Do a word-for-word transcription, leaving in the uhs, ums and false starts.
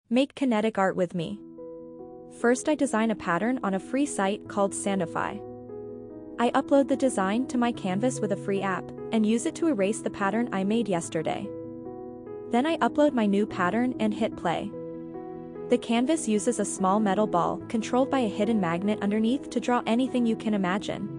Make kinetic art with me. First, I design a pattern on a free site called Sandify. I upload the design to my canvas with a free app and use it to erase the pattern I made yesterday. Then I upload my new pattern and hit play. The canvas uses a small metal ball controlled by a hidden magnet underneath to draw anything you can imagine.